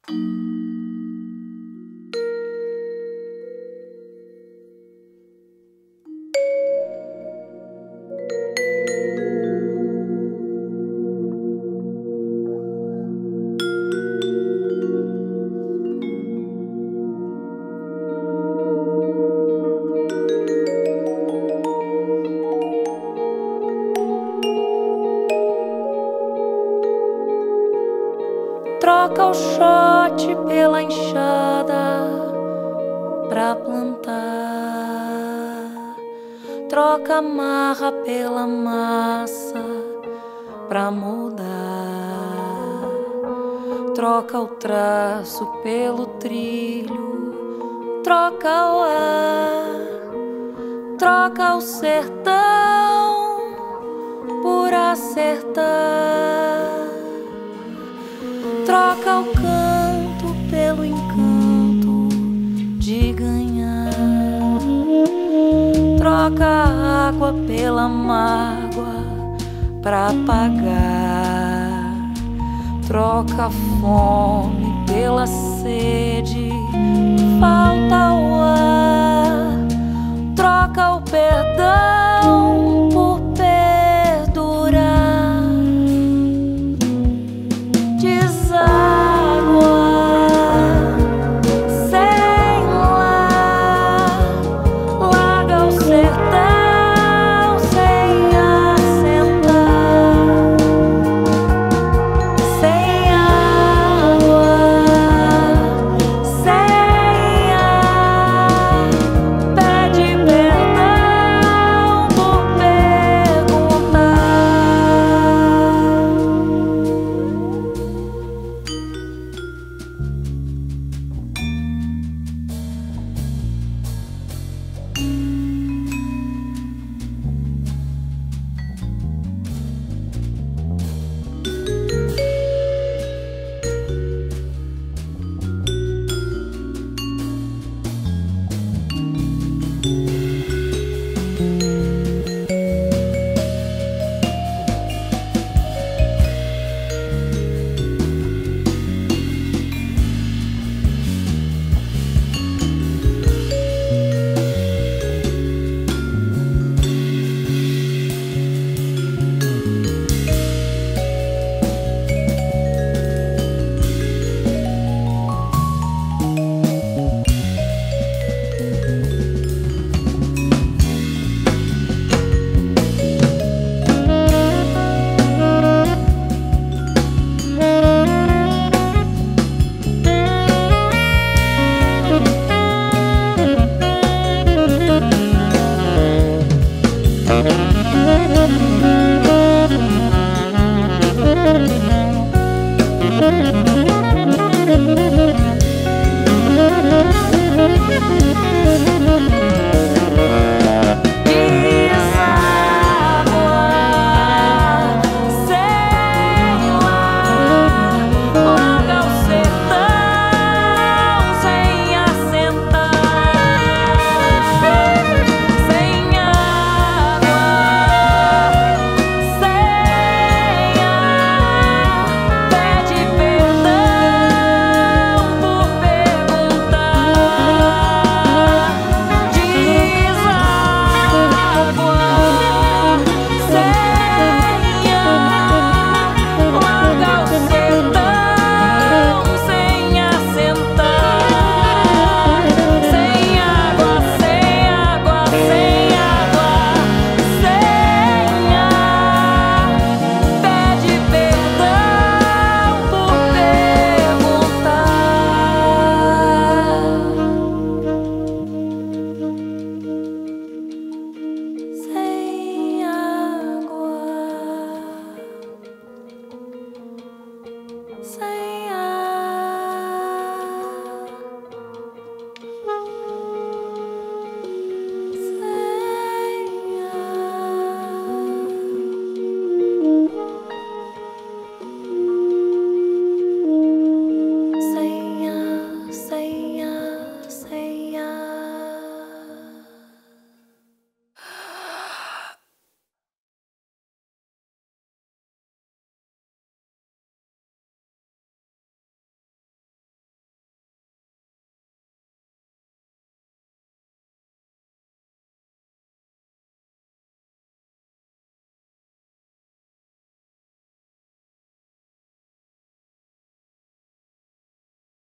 Troca o shot pela enxada pra plantar, troca a marra pela massa pra moldar, troca o traço pelo trilho, troca o ar, troca o sertão por acertar. Troca o canto pelo encanto de ganhar, troca a água pela mágoa pra apagar, troca a fome pela sede, falta o ar, troca o perdão por perdurar. Sem